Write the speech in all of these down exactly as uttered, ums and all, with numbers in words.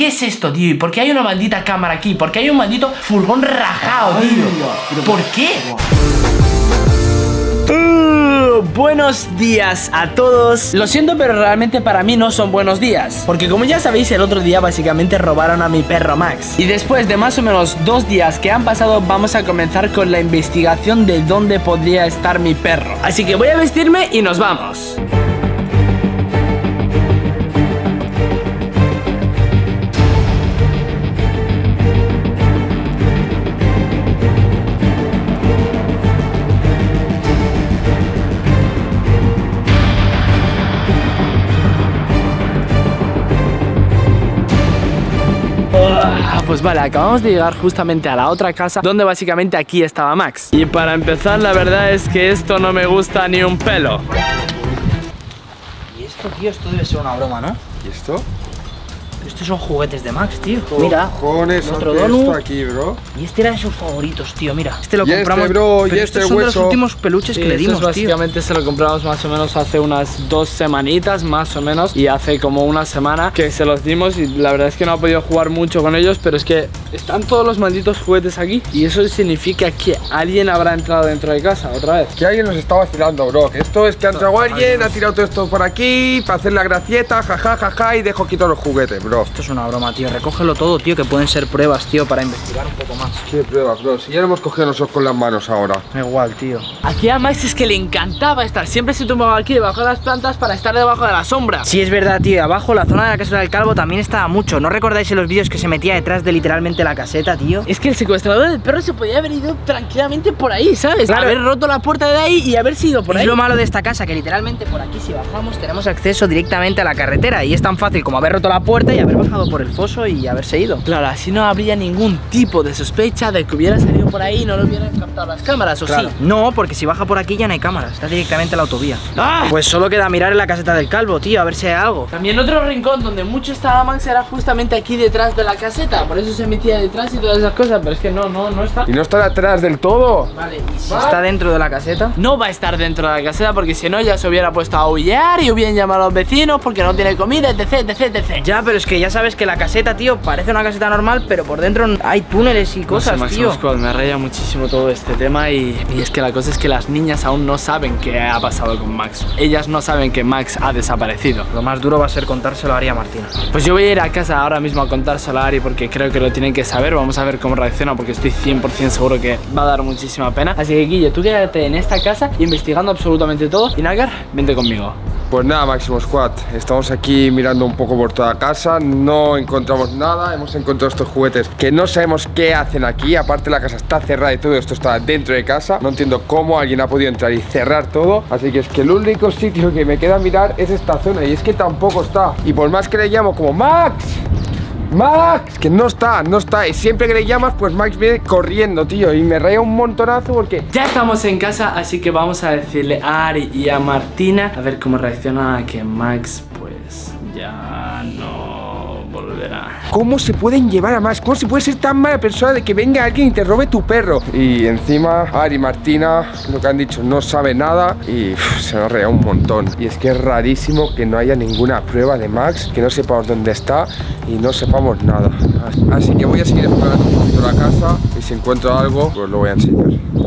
¿qué es esto, tío? ¿Y por qué hay una maldita cámara aquí? ¿Por qué hay un maldito furgón rajado, tío? ¿Por qué? Uh, buenos días a todos. Lo siento, pero realmente para mí no son buenos días, porque como ya sabéis, el otro día básicamente robaron a mi perro Max. Y después de más o menos dos días que han pasado, vamos a comenzar con la investigación de dónde podría estar mi perro. Así que voy a vestirme y nos vamos. Pues vale, acabamos de llegar justamente a la otra casa, donde básicamente aquí estaba Max. Y para empezar, la verdad es que esto no me gusta ni un pelo. Y esto, tío, esto debe ser una broma, ¿no? ¿Y esto? Estos son juguetes de Max, tío. Mira, cojones, otro esto donut aquí, bro. Y este era de sus favoritos, tío, mira. Este lo y compramos, este, bro, pero y estos este son hueso. de los últimos peluches Sí, que le dimos, tío. Básicamente se lo compramos más o menos hace unas dos semanitas, más o menos. Y hace como una semana que se los dimos y la verdad es que no ha podido jugar mucho con ellos, pero es que están todos los malditos juguetes aquí. Y eso significa que alguien habrá entrado dentro de casa otra vez. Que alguien nos está vacilando, bro. Que esto es que ha entrado alguien, ha tirado todo esto por aquí para hacer la gracieta, jaja, jaja, y dejo aquí todos los juguetes, bro. Esto es una broma, tío. Recógelo todo, tío, que pueden ser pruebas, tío, para investigar un poco más. ¿Qué pruebas, bro? Si ya lo hemos cogido nosotros con las manos ahora. Da igual, tío. Aquí a Max es que le encantaba estar. Siempre se tumbaba aquí debajo de las plantas para estar debajo de la sombra. Sí, es verdad, tío. Abajo, la zona de la casa del calvo también estaba mucho. ¿No recordáis en los vídeos que se metía detrás de literalmente la caseta, tío? Es que el secuestrador del perro se podía haber ido tranquilamente por ahí, ¿sabes? Claro. Haber roto la puerta de ahí y haberse ido por Es ahí. lo malo de esta casa, que literalmente por aquí si bajamos tenemos acceso directamente a la carretera. Y es tan fácil como haber roto la puerta y haber bajado por el foso y haberse ido. Claro, así no habría ningún tipo de sospecha de que hubiera salido por ahí y no lo hubieran captado las cámaras, ¿o Claro. sí? No, porque si baja por aquí ya no hay cámaras, está directamente en la autovía. ¡Ah! Pues solo queda mirar en la caseta del calvo, tío, a ver si hay algo. También otro rincón donde mucho estaba Max era justamente aquí detrás de la caseta. Por eso se metía detrás y todas esas cosas. Pero es que no, no, no está. Y no está atrás del todo. Vale, y si Si está dentro de la caseta. no va a estar dentro de la caseta porque si no ya se hubiera puesto a aullar y hubieran llamado a los vecinos porque no tiene comida, etc, etc, etcétera. Ya, pero es que ya sabes que la caseta, tío, parece una caseta normal, pero por dentro hay túneles y cosas, no sé, tío. Maximus Squad, me raya muchísimo todo este tema y, y es que la cosa es que las niñas aún no saben qué ha pasado con Max. Ellas no saben que Max ha desaparecido. Lo más duro va a ser contárselo a Ari y a Martina. Pues yo voy a ir a casa ahora mismo a contárselo a Ari porque creo que lo tienen que saber. Vamos a ver cómo reacciona porque estoy cien por cien seguro que va a dar muchísima pena. Así que Guille, tú quédate en esta casa investigando absolutamente todo. Y Nagar, vente conmigo. Pues nada, Máximo Squad, estamos aquí mirando un poco por toda casa, no encontramos nada, hemos encontrado estos juguetes que no sabemos qué hacen aquí, aparte la casa está cerrada y todo esto está dentro de casa, no entiendo cómo alguien ha podido entrar y cerrar todo, así que es que el único sitio que me queda mirar es esta zona y es que tampoco está, y por más que le llamo como Max, Max, que no está, no está, y siempre que le llamas pues Max viene corriendo, tío, y me raya un montonazo porque... Ya estamos en casa, así que vamos a decirle a Ari y a Martina a ver cómo reacciona a que Max pues ya no volverá. ¿Cómo se pueden llevar a Max? ¿Cómo se puede ser tan mala persona de que venga alguien y te robe tu perro? Y encima Ari y Martina, lo que han dicho, no sabe nada y uf, se nos rea un montón. Y es que es rarísimo que no haya ninguna prueba de Max, que no sepamos dónde está y no sepamos nada. Así que voy a seguir explorando un poquito la casa y si encuentro algo, pues lo voy a enseñar.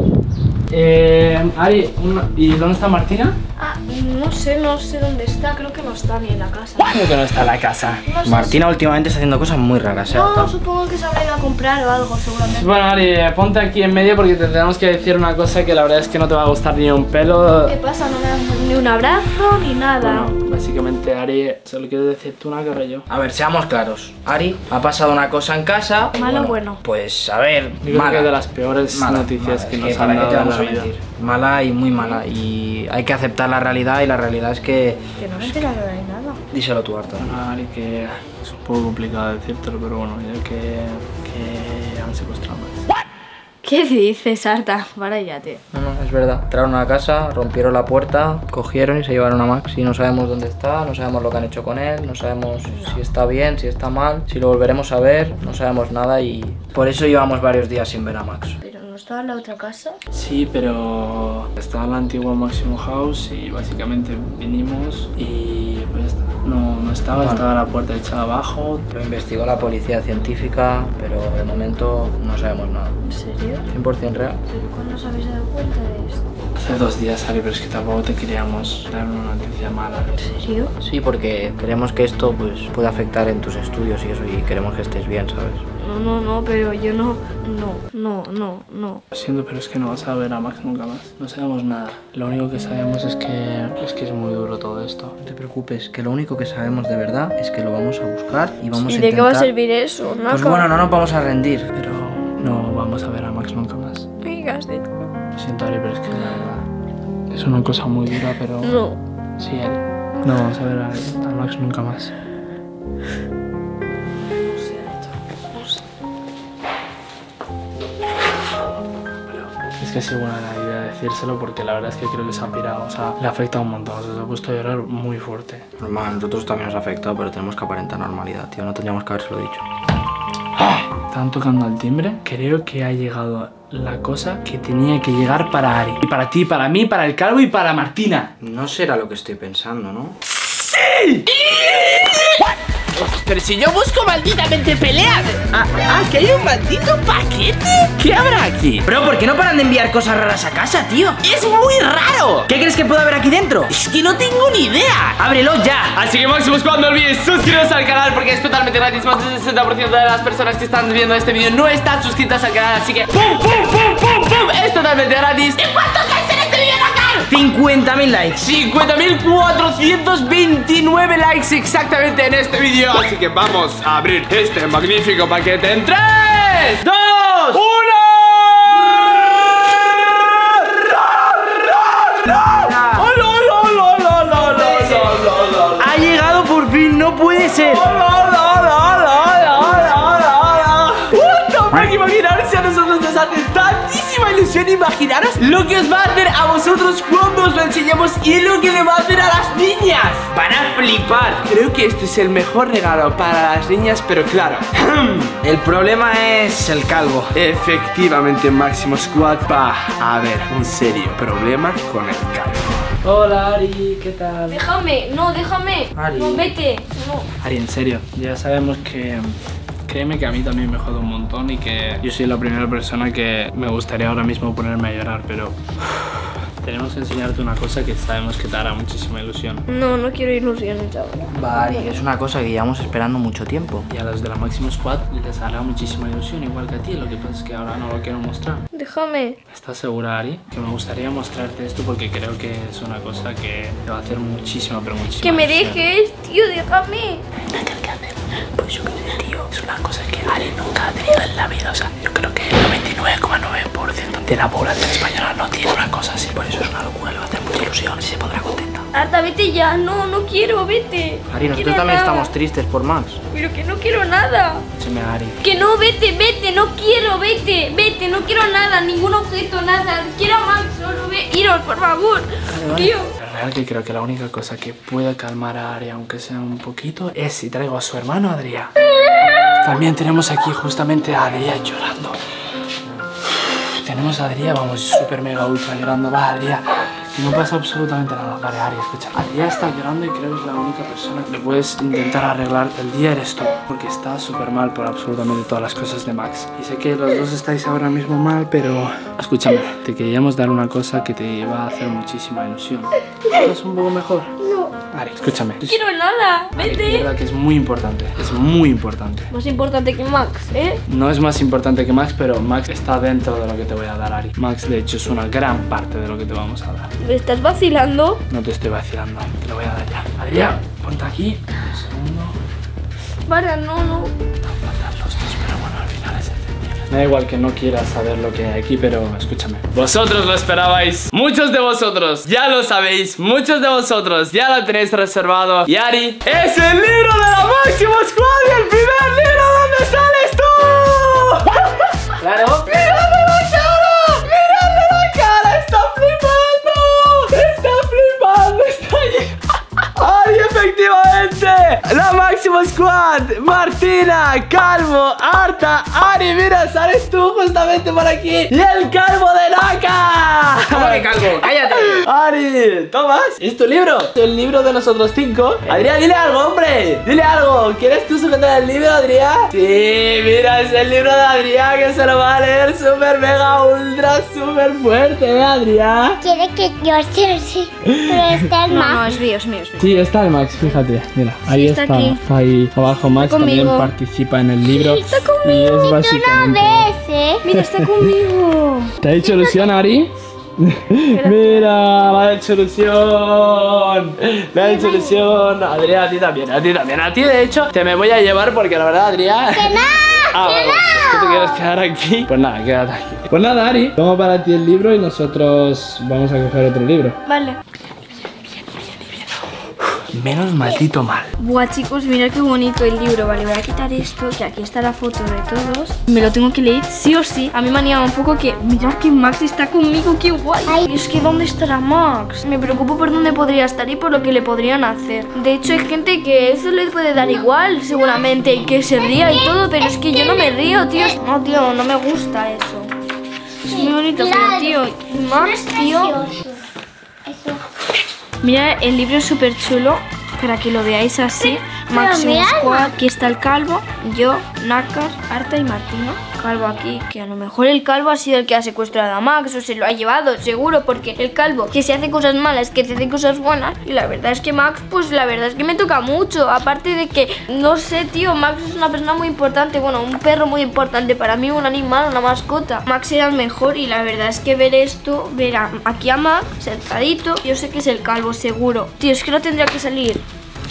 Eh, Ari, una- ¿y dónde está Martina? Ah, no sé, no sé dónde está, creo que no está ni en la casa. ¿Cómo que no está en la casa? No sé Martina últimamente está haciendo cosas muy raras, si- ¿eh? No, supongo que se habrá ido a comprar o algo, seguramente. Bueno, Ari, ponte aquí en medio porque te tenemos que decir una cosa que la verdad es que no te va a gustar ni un pelo. ¿Qué pasa? No me das ni un abrazo ni nada. Bueno, básicamente, Ari, solo quiero decir tú una que yo. A ver, seamos claros. Ari, ha pasado una cosa en casa. y Malo o bueno. Pues a ver, Yo creo mala. que es de las peores Mala, noticias mala, que es nos para han qué te dado en vamos la a vida. mentir. Mala y muy mala. Y hay que aceptar la realidad y la realidad es que... Que no me he enterado de nada. Díselo tú, Arta. Bueno, Ari, que es un poco complicado decírtelo, pero bueno, yo que, que han secuestrado a Max. ¿Qué dices, Arta? Para ya, tío. No, no, es verdad. Entraron a la casa, rompieron la puerta, cogieron y se llevaron a Max. Y no sabemos dónde está, no sabemos lo que han hecho con él, no sabemos si está bien, si está mal, si lo volveremos a ver, no sabemos nada y por eso llevamos varios días sin ver a Max. Pero no estaba en la otra casa. Sí, pero está en la antigua Maximum House y básicamente vinimos y pues ya está. No, cómo estaba, Bueno. estaba la puerta echada abajo. Lo investigó la policía científica, pero de momento no sabemos nada. ¿En serio? cien por cien real. ¿Pero cuándo os habéis dado cuenta de esto? Hace dos días, Ari, pero es que tampoco te queríamos dar una noticia mala. ¿En serio? Sí, porque queremos que esto pues pueda afectar en tus estudios y eso, y queremos que estés bien, ¿sabes? No, no, no, pero yo no, no, no, no, no. Lo siento, pero es que no vas a ver a Max nunca más. No sabemos nada. Lo único que sabemos es que es que es muy duro todo esto. No te preocupes, que lo único que sabemos de verdad es que lo vamos a buscar y vamos ¿Y a de qué va a intentar- servir eso? No, Pues bueno, no nos vamos a rendir. Pero no vamos a ver a Max nunca más. me digas de tú. Lo siento, Ari, pero es que la verdad es una cosa muy dura, pero... No. Sí, Ari. No vamos a ver a, a Max nunca más. Es que ha sido buena la idea decírselo porque la verdad es que creo que se ha pirado, o sea, le ha afectado un montón, o sea, se ha puesto a llorar muy fuerte. Normal, a nosotros también nos ha afectado, pero tenemos que aparentar normalidad, tío. No tendríamos que habérselo dicho. Estaban tocando al timbre, creo que ha llegado la cosa que tenía que llegar para Ari. Y para ti, para mí, para el calvo y para Martina. No será lo que estoy pensando, ¿no? Pero si yo busco malditamente pelear. Ah, ah, que hay un maldito paquete. ¿Qué habrá aquí? Bro, ¿por qué no paran de enviar cosas raras a casa, tío? Es muy raro. ¿Qué crees que puede haber aquí dentro? Es que no tengo ni idea. ¡Ábrelo ya! Así que Maximus, cuando olvides suscribiros al canal porque es totalmente gratis. Más del sesenta por ciento de las personas que están viendo este vídeo no están suscritas al canal. Así que ¡pum, pum, pum, pum, pum! Es totalmente gratis. ¿Y cuántos likes en este vídeo, local? cincuenta mil likes. cincuenta mil cuatrocientos veintinueve likes exactamente en este vídeo. Así que vamos a abrir este magnífico paquete en tres, dos, uno. Ha llegado por fin, no puede ser. Imaginaros si a nosotros nos hace tantísima ilusión. Imaginaros lo que os va a hacer a vosotros cuando os lo enseñemos y lo que le va a hacer a las niñas. Van a flipar. Creo que este es el mejor regalo para las niñas, pero claro, El problema es el calvo. efectivamente Máximo Squad va a haber un serio problema con el calvo. Hola Ari, ¿qué tal? Déjame, no, déjame. Ari. No, vete. No. Ari, en serio, ya sabemos que... Créeme que a mí también me jode un montón y que yo soy la primera persona que me gustaría ahora mismo ponerme a llorar, pero... Tenemos que enseñarte una cosa que sabemos que te hará muchísima ilusión. No, no quiero ilusiones ahora. Vale, es una cosa que llevamos esperando mucho tiempo. Y a los de la Máximo Squad les hará muchísima ilusión, igual que a ti. Lo que pasa es que ahora no lo quiero mostrar. Déjame. ¿Estás segura, Ari? Que me gustaría mostrarte esto porque creo que es una cosa que te va a hacer muchísima, pero muchísima Que me ilusión. dejes, tío, déjame. Pues yo qué sé, tío. Es una cosa que Ari nunca ha tenido en la vida. O sea, yo creo que el noventa y nueve coma nueve por ciento de la población española no tiene una cosa así. Por eso es una locura, le va a hacer mucha ilusión. Si se pondrá contenta. Arta, vete ya. No, no quiero, vete. Ari, No nosotros quiero también nada. estamos tristes por Max. Pero que no quiero nada. Escúchame, Ari. Que no, vete, vete, no quiero, vete, vete, no quiero nada, ningún objeto, nada. Quiero a Max, solo ve. Iros, por favor. Tío. Es real que creo que la única cosa que puede calmar a Ari, aunque sea un poquito, es si traigo a su hermano Adrián. También tenemos aquí justamente a Adrián llorando. Tenemos a Adrián, vamos, súper mega ultra llorando. Va, Adrián, que no pasa absolutamente nada. Vale, Ari, escucha. Adrián está llorando y creo que es la única persona que le puedes intentar arreglar el día eres tú. Porque está súper mal por absolutamente todas las cosas de Max. Y sé que los dos estáis ahora mismo mal, pero... Escúchame, te queríamos dar una cosa que te va a hacer muchísima ilusión. ¿Estás un poco mejor? No Ari, escúchame. quiero nada, De vete. verdad que es muy importante, es muy importante. Más importante que Max, ¿eh? No es más importante que Max, pero Max está dentro de lo que te voy a dar, Ari. Max, de hecho, es una gran parte de lo que te vamos a dar. ¿Me estás vacilando? No te estoy vacilando, te lo voy a dar ya. Adrián, ponte aquí. Un segundo. Para, no, no. Faltan los dos, pero bueno, al final es entendible. Me da igual que no quieras saber lo que hay aquí, pero escúchame. Vosotros lo esperabais. Muchos de vosotros ya lo sabéis. Muchos de vosotros ya lo tenéis reservado. Y Ari, es el libro de la Máximo Squad y el primer libro donde sales tú. Claro. ¡Miradle la cara! ¡Miradle la cara! ¡Está flipando! ¡Está flipando! ¡Está allí! ¡Ay, efectivamente! ¡La Máximo Squad! ¡Martina! Calvo, Arta, Ari, mira, sales tú justamente por aquí. Y el calvo de Naka. ¿Cómo que calvo? ¡Cállate! Ari, ¿tomas? ¿Es tu libro? El libro de nosotros cinco. Adrián, dile algo, hombre. Dile algo. ¿Quieres tú sujetar el libro, Adrián? Sí, mira, es el libro de Adrián que se lo va a leer súper mega ultra súper fuerte, ¿eh, Adrián? Quiere que yo sea así, pero está el No, no, más. es mío, es mío, es mío. Sí, está el Max, fíjate. Mira, ahí está está. aquí. Está ahí abajo. Max Está también conmigo. participa en el libro. Está Y conmigo. es Una básicamente. vez, ¿eh? Mira, está conmigo. ¿Te ha hecho ilusión, Ari? Mira, me ha hecho ilusión. Me ha hecho ilusión. Adrián, a ti también, a ti también. A ti, de hecho, te me voy a llevar porque la verdad, Adrián. ¡Que no! Ah, ¡Que bueno, es que te quieres quedar aquí. Pues nada, quédate aquí. Pues nada, Ari, toma para ti el libro y nosotros vamos a coger otro libro. Vale. Menos maldito mal. Buah, chicos, mirad qué bonito el libro. Vale, voy a quitar esto, que aquí está la foto de todos. Me lo tengo que leer sí o sí. A mí me animaba un poco que mirad que Max está conmigo, qué guay. Ay. Es que ¿dónde estará Max? Me preocupo por dónde podría estar y por lo que le podrían hacer. De hecho, hay gente que eso le puede dar igual, seguramente, y que se ría y todo, pero es que yo no me río, tío. No, tío, no me gusta eso. Es muy bonito, pero tío, Max, tío. Precioso. Eso. Mira, el libro es súper chulo, para que lo veáis así. Máximo mira, Squad, aquí está el calvo, yo, Nácar, Arta y Martino. Calvo aquí, que a lo mejor el calvo ha sido el que ha secuestrado a Max o se lo ha llevado, seguro, porque el calvo que se hace cosas malas, que se hace cosas buenas. Y la verdad es que Max, pues la verdad es que me toca mucho. Aparte de que, no sé, tío, Max es una persona muy importante, bueno, un perro muy importante para mí, un animal, una mascota. Max era el mejor y la verdad es que ver esto, ver a, aquí a Max sentadito, yo sé que es el calvo, seguro. Tío, es que no tendría que salir.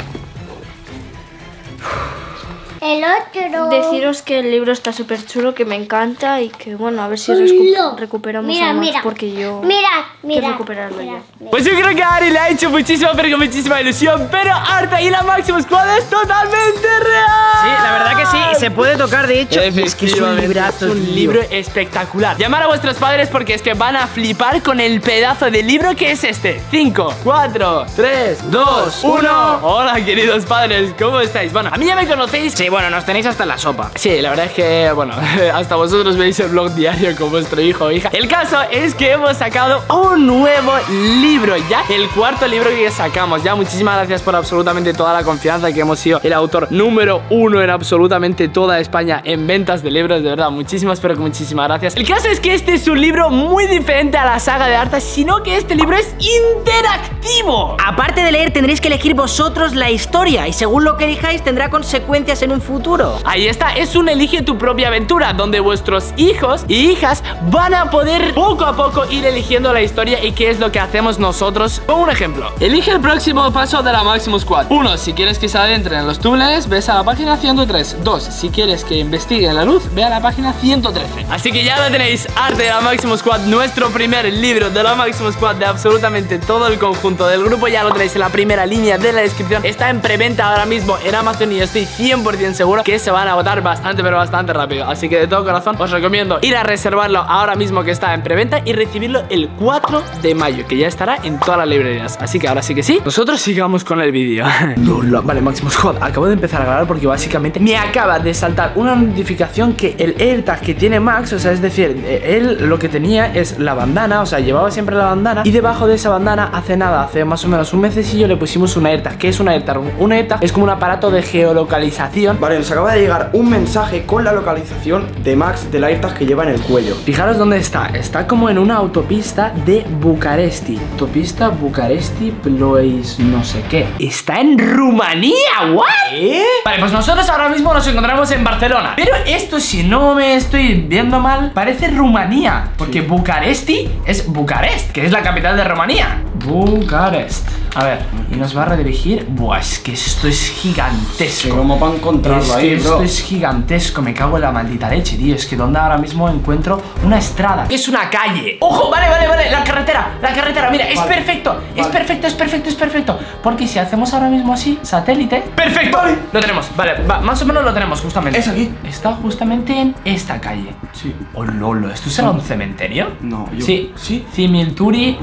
El otro. Deciros que el libro está súper chulo, que me encanta y que bueno, a ver si Hola. recu- recuperamos Mira, a Max mira. porque yo Mira, mira. quiero recuperarlo mira, yo. mira. Pues yo creo que a Ari le ha hecho muchísima, pero con muchísima ilusión. Pero Arta y la Máximo Squad es totalmente real. Sí, la verdad que sí, y se puede tocar, de hecho. Es que es un librazo, es un libro espectacular. Llamar a vuestros padres porque es que van a flipar con el pedazo de libro que es este. cinco, cuatro, tres, dos, uno. Hola, queridos padres, ¿cómo estáis? Bueno, a mí ya me conocéis. Sí, bueno, nos tenéis hasta la sopa. Sí, la verdad es que, bueno, hasta vosotros veis el blog diario con vuestro hijo o hija. El caso es que hemos sacado un nuevo libro, ya el cuarto libro que sacamos. Ya, muchísimas gracias por absolutamente toda la confianza, que hemos sido el autor número uno en absolutamente toda España en ventas de libros. De verdad, muchísimas, pero que muchísimas gracias. El caso es que este es un libro muy diferente a la saga de Arta, sino que este libro es interactivo. Aparte de leer, tendréis que elegir vosotros la historia y según lo que elijáis tendrá consecuencias en un futuro. Ahí está, es un elige tu propia aventura, donde vuestros hijos y hijas van a poder poco a poco ir eligiendo la historia y qué es lo que hacemos nosotros. Como un ejemplo, elige el próximo paso de la Máximo Squad. Uno, si quieres que se adentren en los túneles, ves a la página ciento tres. Dos, si quieres que investiguen la luz, ve a la página ciento trece. Así que ya lo tenéis, Arte de la Máximo Squad, nuestro primer libro de la Máximo Squad, de absolutamente todo el conjunto del grupo. Ya lo tenéis en la primera línea de la descripción. Está en preventa ahora mismo en Amazon y estoy cien por cien seguro que se van a agotar bastante, pero bastante rápido. Así que de todo corazón os recomiendo ir a reservarlo ahora mismo, que está en preventa, y recibirlo el cuatro de mayo, que ya estará en todas las librerías. Así que ahora sí que sí, nosotros sigamos con el vídeo. Vale, Máximo Squad, acabo de empezar a grabar porque básicamente me acaba de saltar una notificación que el AirTag que tiene Max, o sea, es decir, él lo que tenía es la bandana, o sea, llevaba siempre la bandana, y debajo de esa bandana hace nada, hace más o menos un mesecillo le pusimos un AirTag. ¿Qué es un AirTag? Un AirTag es como un aparato de geolocalización. Vale, nos acaba de llegar un mensaje con la localización de Max del AirTag que lleva en el cuello. Fijaros dónde está. Está como en una autopista de Bucaresti. Autopista Bucaresti Plois no sé qué. Está en Rumanía. ¿What? ¿Eh? Vale, pues nosotros ahora mismo nos encontramos en Barcelona. Pero esto, si no me estoy viendo mal, parece Rumanía. Porque sí. Bucaresti es Bucarest, que es la capital de Rumanía. Bucarest. A ver, y nos va a redirigir. Buah, es que esto es gigantesco. ¿Cómo para encontrarlo es ahí, que bro? Esto es gigantesco, me cago en la maldita leche, tío. Es que donde ahora mismo encuentro una estrada. Es una calle. ¡Ojo! Vale, vale, vale, la carretera. La carretera, mira, es Vale. perfecto. Vale. Es perfecto, es perfecto, es perfecto. Porque si hacemos ahora mismo así, satélite. ¡Perfecto! Vale. Lo tenemos, vale, va, más o menos lo tenemos justamente. Es aquí. Está justamente en esta calle. Sí. Oh, lolo, ¿esto será un cementerio? No, yo... Sí, ¿Sí? Cimilturi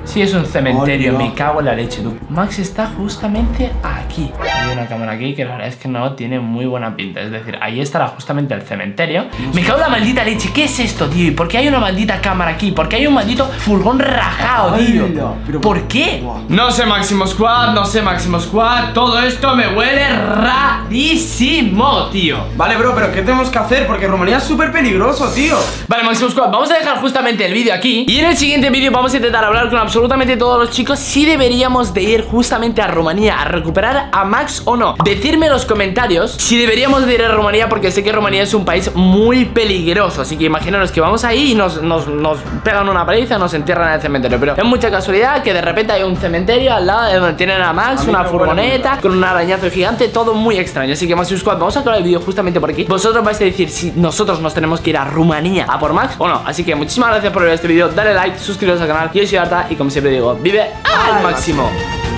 Sí, es un cementerio, Oh, no. me cago en la leche, tú. Max está justamente aquí. Hay una cámara aquí que la verdad es que no tiene muy buena pinta. Es decir, ahí estará justamente el cementerio. Me cago en la maldita leche, ¿qué es esto, tío? ¿Y por qué hay una maldita cámara aquí? ¿Por qué hay un maldito furgón rajado, tío? ¡Hala! Pero- ¿Por qué? Buah. No sé, Máximo Squad, no sé, Máximo Squad. Todo esto me huele rarísimo, tío. Vale, bro, pero ¿qué tenemos que hacer? Porque Rumanía es súper peligroso, tío. Vale, Máximo Squad, vamos a dejar justamente el vídeo aquí. Y en el siguiente vídeo vamos a intentar hablar con absolutamente todos los chicos si deberíamos de ir justamente a Rumanía a recuperar a Max o no. Decidme en los comentarios si deberíamos de ir a Rumanía, porque sé que Rumanía es un país muy peligroso. Así que imaginaros que vamos ahí y nos, nos, nos pegan una paliza, nos entierran en el cementerio. Pero es mucha casualidad que de repente hay un cementerio al lado de donde tienen a Max, A mí una me huele furgoneta muy con un arañazo gigante, todo muy extraño. Así que Máximo Squad, vamos a acabar el vídeo justamente por aquí. Vosotros vais a decir si nosotros nos tenemos que ir a Rumanía a por Max o no. Así que muchísimas gracias por ver este vídeo, dale like, suscribiros al canal. Yo soy Arta y como siempre digo, vive al máximo.